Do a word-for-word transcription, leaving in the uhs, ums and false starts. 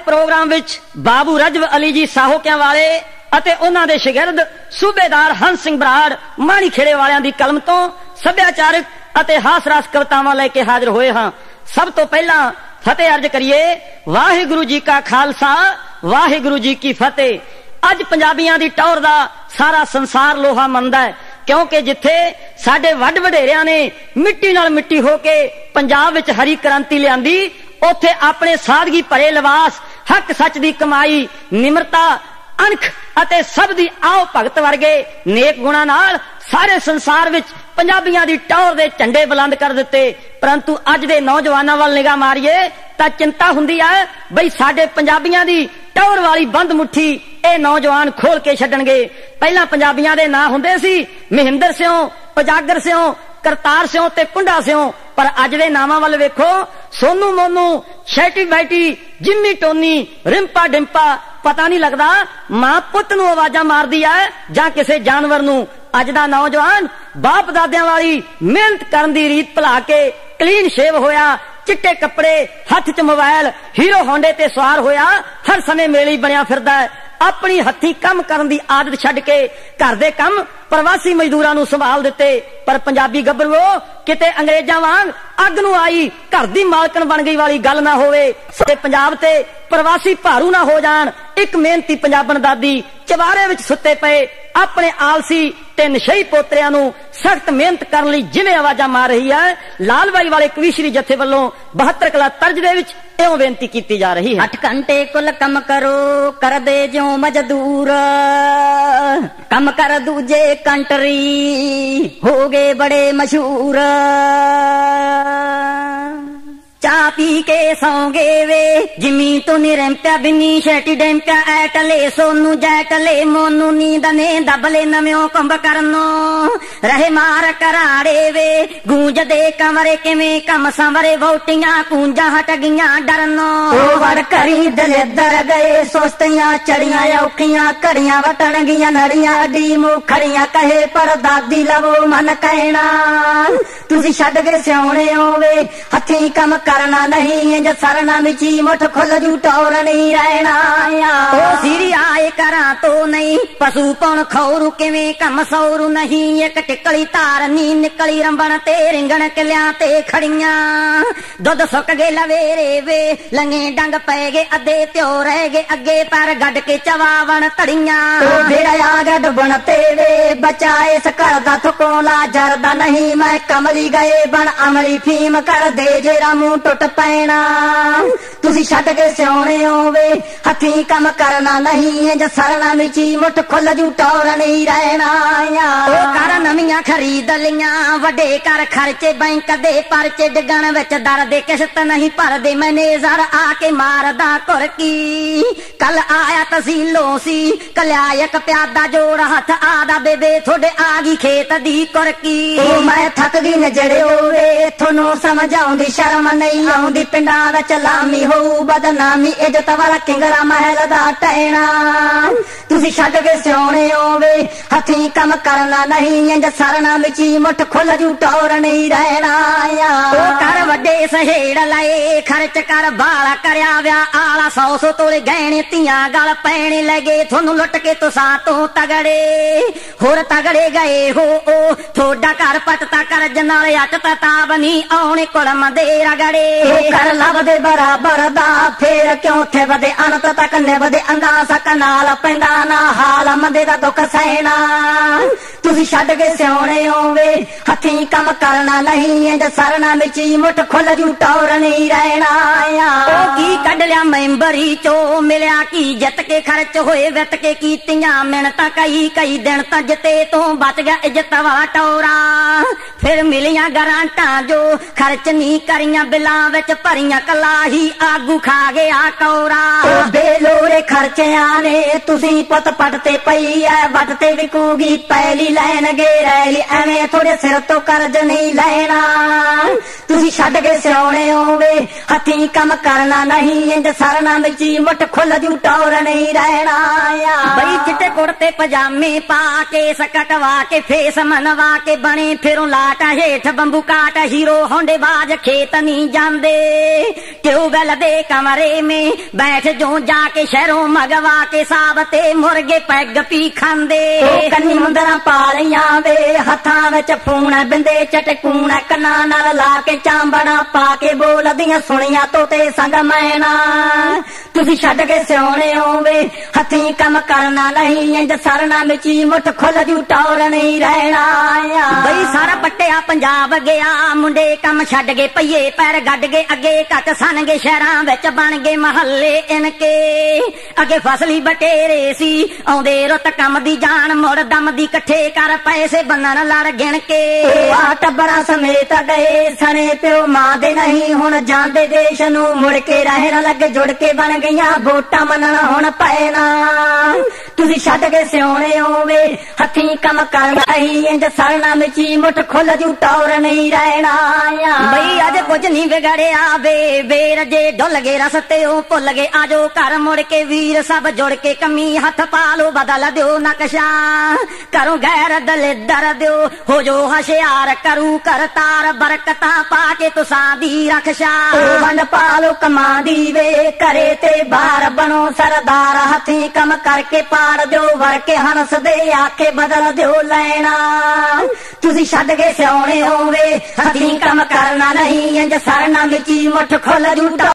Programme विच बाबू रजव अली जी साहोकियां वाले ਅਤੇ ਉਹਨਾਂ ਦੇ ਸ਼ਾਗਿਰਦ ਸੂਬੇਦਾਰ ਹੰਸ ਸਿੰਘ ਬਰਾੜ ਮਾਣੀ ਖੇੜੇ ਵਾਲਿਆਂ ਦੀ ਕਲਮ ਤੋਂ ਸੱਭਿਆਚਾਰਕ ਅਤੇ ਹਾਸ ਰਸ ਕਵਿਤਾਵਾਂ ਲੈ ਕੇ ਹਾਜ਼ਰ ਹੋਏ ਹਾਂ। ਸਭ ਤੋਂ ਪਹਿਲਾਂ ਫਤਿਹ ਅਰਜ ਕਰੀਏ, ਵਾਹਿਗੁਰੂ ਜੀ ਕਾ ਖਾਲਸਾ ਵਾਹਿਗੁਰੂ ਜੀ ਕੀ ਫਤਿਹ। ਅੱਜ ਪੰਜਾਬੀਆਂ ਦੀ ਟੌਰ ਦਾ ਸਾਰਾ ਸੰਸਾਰ ਲੋਹਾ ਮੰਨਦਾ ਹੈ, ਕਿਉਂਕਿ ਜਿੱਥੇ ਸਾਡੇ ਵੱਡ ਵਡੇਰਿਆਂ ਨੇ ਮਿੱਟੀ ਨਾਲ ਮਿੱਟੀ ਹੋ ਕੇ ਪੰਜਾਬ ਵਿੱਚ ਹਰੀ ਕ੍ਰਾਂਤੀ ਲਿਆਂਦੀ, ਉੱਥੇ ਆਪਣੇ ਸਾਦਗੀ ਭਰੇ ਲਿਬਾਸ, ਹੱਕ ਸੱਚ ਦੀ ਕਮਾਈ, ਨਿਮਰਤਾ, ਅਣਖ ਅਤੇ ਸਭ ਦੀ ਆਓ ਭਗਤ ਵਰਗੇ ਨੇਕ ਗੁਣਾਂ ਨਾਲ ਸਾਰੇ ਸੰਸਾਰ ਵਿੱਚ ਪੰਜਾਬੀਆਂ ਦੀ ਟੌਰ ਦੇ ਝੰਡੇ ਬੁਲੰਦ ਕਰ ਦਿੱਤੇ। ਪਰੰਤੂ ਅੱਜ ਦੇ ਨੌਜਵਾਨਾਂ ਵੱਲ ਨਿਗਾਹ ਮਾਰੀਏ ਤਾਂ ਚਿੰਤਾ ਹੁੰਦੀ ਹੈ ਬਈ ਸਾਡੇ ਪੰਜਾਬੀਆਂ ਦੀ ਟੌਰ ਵਾਲੀ ਬੰਦ ਮੁੱਠੀ ਇਹ ਨੌਜਵਾਨ ਖੋਲ ਕੇ ਛੱਡਣਗੇ। ਪਹਿਲਾਂ ਪੰਜਾਬੀਆਂ ਦੇ ਨਾਂ ਹੁੰਦੇ ਸੀ ਮਹਿੰਦਰ ਸਿਉ, ਉਜਾਗਰ ਸਿਉ, ਕਰਤਾਰ ਸਿਉ ਤੇ ਕੁੰਡਾ ਸਿਉ, ਪਰ ਅੱਜ ਦੇ ਨਾਵਾਂ ਵੱਲ ਵੇਖੋ, Sonu Monu, Shetty Betty, Jimmy Tony, Rimpa Dimpa. ਪਤਾ ਨਹੀਂ ਲੱਗਦਾ ਮਾਂ ਪੁੱਤ ਨੂੰ ਆਵਾਜ਼ਾਂ ਮਾਰਦੀ ਹੈ ਜਾਂ ਕਿਸੇ ਜਾਨਵਰ ਨੂੰ। ਅੱਜ ਦਾ ਨੌਜਵਾਨ ਬਾਪ ਦਾਦਿਆਂ ਵਾਲੀ ਮਿਹਨਤ ਕਰਨ ਦੀ ਰੀਤ ਭੁਲਾ ਕੇ ਕਲੀਨ ਸ਼ੇਵ ਹੋਇਆ, ਚਿੱਟੇ ਕੱਪੜੇ, ਹੱਥ 'ਚ ਮੋਬਾਈਲ, ਹੀਰੋ ਹੋਂਡੇ ਤੇ ਸਵਾਰ ਹੋਇਆ, ਹਰ ਸਮੇਂ ਮੇਲੀ ਬਣਿਆ ਫਿਰਦਾ ਹੈ। ਆਪਣੀ ਹੱਥੀਂ ਕੰਮ ਕਰਨ ਦੀ ਆਦਤ ਛੱਡ ਕੇ ਘਰ ਦੇ ਕੰਮ ਪ੍ਰਵਾਸੀ ਮਜ਼ਦੂਰਾਂ ਨੂੰ ਸੰਭਾਲ ਦਿੱਤੇ। ਪਰ ਪੰਜਾਬੀ ਗੱਭਰੂ ਕਿਤੇ ਅੰਗਰੇਜ਼ਾਂ ਵਾਂਗ ਅੱਗ ਨੂੰ ਆਈ ਘਰ ਦੀ ਮਾਲਕਣ ਬਣ ਗਈ ਵਾਲੀ ਗੱਲ ਨਾ ਹੋਵੇ ਤੇ ਪੰਜਾਬ ਤੇ ਪ੍ਰਵਾਸੀ ਭਾਰੂ ਨਾ ਹੋ ਜਾਣ। ਇੱਕ ਮਿਹਨਤੀ ਪੰਜਾਬਣ ਦਾਦੀ ਚਵਾਰੇ ਵਿੱਚ ਸੁੱਤੇ ਪਏ ਆਪਣੇ ਆਲਸੀ ਤੇ ਨਸ਼ਈ ਪੋਤਰਿਆਂ ਨੂੰ ਸਖਤ ਮਿਹਨਤ ਕਰਨ ਲਈ ਜਿਵੇਂ ਆਵਾਜ਼ਾਂ ਮਾਰ ਰਹੀ ਹੈ, ਲਾਲ ਬਾਈ ਵਾਲੇ ਕਵੀਸ਼ਰੀ ਜਥੇ ਵੱਲੋਂ ਬਹੱਤਰ ਕਲਾ ਤਰਜ ਦੇ ਵਿੱਚ ਇਉਂ ਬੇਨਤੀ ਕੀਤੀ ਜਾ ਰਹੀ ਹੈ। ਅੱਠ ਘੰਟੇ ਕੁੱਲ ਕੰਮ ਕਰੋ, ਕਰਦੇ ਜਿਉਂ ਮਜ਼ਦੂਰ, ਕੰਮ ਕਰ ਦੂਜੇ ਕੰਟਰੀ, ਹੋ ਗਏ ਬੜੇ ਮਸ਼ਹੂਰ। ਚਾਹ ਪੀ ਕੇ ਸੌਂਗੇ ਵੇ ਜਿਮੀ ਤੋਂ ਨਿਰੰਪਿਆ ਬਿਨੀ ਸ਼ੈਟੀ ਡੈਂਪਿਆ ਐਟਲੇ ਸੋਨੂ ਜੈਟਲੇ ਮੋਨੂ ਨੀਂਦ ਨੇ ਦਬਲੇ ਨਵਿਓ ਕੰਬ ਕਰਨੋ ਰਹੇ ਮਾਰ ਕਰਾੜੇ ਵੇ ਗੂੰਜਦੇ ਕਮਰੇ ਕਿਵੇਂ ਕੰਮ ਸੰਵਰੇ ਵੋਟੀਆਂ ਕੂੰਜਾਂ ਹਟ ਗਈਆਂ ਡਰਨੋ ਵੜ ਕਰੀ ਦਲੇਦਰ ਗਏ ਸੁਸਤੀਆਂ ਚੜੀਆਂ ਔਖੀਆਂ ਘੜੀਆਂ ਵਟਣ ਗਈਆਂ ਨੜੀਆਂ ਡੀ ਮੁਖੜੀਆਂ ਕਹੇ ਪਰ ਦਾਦੀ ਲਵੋ ਮਨ ਕਹਿਣਾ ਤੁਸੀਂ ਛੱਡ ਕੇ ਸਿਆਉਣੇ ਹੋਵੇ ਹੱਥੀਂ ਕੰਮ करना नहीं जो सरना मिची मुठ खुल जू टौर नहीं रहना ओ सीरी आए करा तो नहीं पशु पौन खौरू किवें कम सौरू नहीं एक टिकली तार नी निकली रंबण ते रिंगण किलियां ते खड़ियां दुध सुक गए लवेरे वे लंगे डंग पै गए अद्धे त्यो रह गए अगे पर गड के चवावण तड़ियां बेड़ा गड बन ते वे बचाए सकड़ दा थकोला जरदा नहीं मैं कमली गए बन अमली फीम कर दे जेरा मुंह टुट पैना तुसी छड्ड के सियाणे होवे हथी काम करना नहीं जो सरना मिची मुठ खुल जू टौर नहीं रहना ओ कर नवियां खरीद लियां वड्डे कर खर्चे बैंक दे परचे डिगण विच दर दे किश्त नहीं भरदे मैनेजर आके मारदा कुरकी कल आया तसीलों सी कल्या एक प्यादा जोड़ हथ आदा बेबे थोड़े आ गई खेत दी कुरकी मैं थक गई नजरे होवे थोनू समझ आउंदी शर्म नहीं आउंदी पिंडां विच लामी होऊ बदनामी इज्जत वाला किंगरा महल दा टैना तुसी छड्ड के सियाणे होवे हथीं काम करना नहीं इंज सरना मिची मुठ खुल जू टौर नहीं रहना ओ कर वड्डे सहेड़ लए खर्च कर बाला करया व्या आला सौ सौ तोले गहणे तियां गल पैणे लगे थोनू लुट के तुसां तो तगड़े होर तगड़े गए हो ओ थोड़ा घर पटता करज नाल अट ताब नहीं आउणे कुलम दे रगड़े कर लभदे बराबर दा फेर क्यों थे वदे अनंत तक निभदे अंदासा कनाल पैंदा ना हाल मंदे दा दुख सहना तुसी छड्ड के सियाणे होवे हथीं काम करना नहीं इंज सरना मिची मुठ खुल जू टौर नहीं रहना ओ की कढ लिया मैंबरी चो मिलिया की जित के खर्च होए वित के कीतियां मिहनतां कई कई दिन तां जिते तो बच गया इज्जत वाला टौरा फिर मिलियां गरांटां जो खर्च नहीं करियां बिलां विच भरियां कलाही आगू खा गया कौरा बेलोरे खर्चियां ने तुसी पुत पटते पई है वटते विकूगी पहली लैन गे रैली एवें थोड़े सिर तो कर्ज नहीं लेना तुसी छड्ड के सियाणे होवे हथीं काम करना नहीं ਨਹੀਂ ਇੰਜ ਸਰਨਾ ਵਿੱਚ ਮੁੱਠ ਖੁੱਲ ਜੂ ਟੌਰ ਨਹੀਂ ਰਹਿਣਾ ਆ ਬਈ ਚਿੱਟੇ ਕੁੜਤੇ ਪਜਾਮੇ ਪਾ ਕੇ ਸਕਟਵਾ ਕੇ ਫੇਸ ਮਨਵਾ ਕੇ ਬਣੇ ਫਿਰੋਂ ਲਾਟਾ ਹੇਠ ਬੰਬੂ ਕਾਟ ਹੀਰੋ ਹੋਂਡੇ ਬਾਜ खेत नहीं जांदे ट्यूबवेल दे कमरे में बैठ जो जाके शहरों मगवा के साबते मुर्गे पैग पी खांदे कन्नी मुंदरा पालियां वे हथां विच फूण बिंदे चटकूण कन्ना नाल ला के चांबड़ा पा के बोलदियां सुनिया तोते संग मैना तुसी छड्ड के सियाणे होवे हथी कम करना नहीं इंज सरना विच मुठ खुल जू टौर नहीं रहना बई सारा पट्टिया पंजाब गया मुंडे कम छड्ड गए पईए पैर गड्ड गए अगे घट सन गए शहरां विच बन गए महल्ले इनके अगे फसली बटेरे सी आउंदे रुत कम दी जान मुड़ दम दी कट्ठे कर पैसे बनन लड़ गिण के आ टब्बरा समेत गए सने प्यो मां दे नहीं हुण जांदे देश नूं मुड़ के रहन लगे जुड़ के बन गईयां वोटां मनण हुण पैना तुसी छड्ड के सियाणे होवे हथी कम करना नहीं इंज सरना विच मुठ खुल जू टौर नहीं रहना बई अज कुछ नहीं बिगड़िया वे बेर जे डुल गए रस्ते भुल गए आजो घर मुड़ के वीर सब जुड़ के कमी हथ पालो बदल दो नक्शा करो गैर दलिदर दो हो जो होशियार करू करतार बरकता पाके तुसा दी रक्षा बंड पालो कमा दी वे करे ते बार बनो सरदार हथी कम करके पार दो वर के हंस दे आखे बदल दो लैना तुसी छड्ड के सियाणे होवे हथी कम करना नहीं इंज सरना विच मुठ खुल जू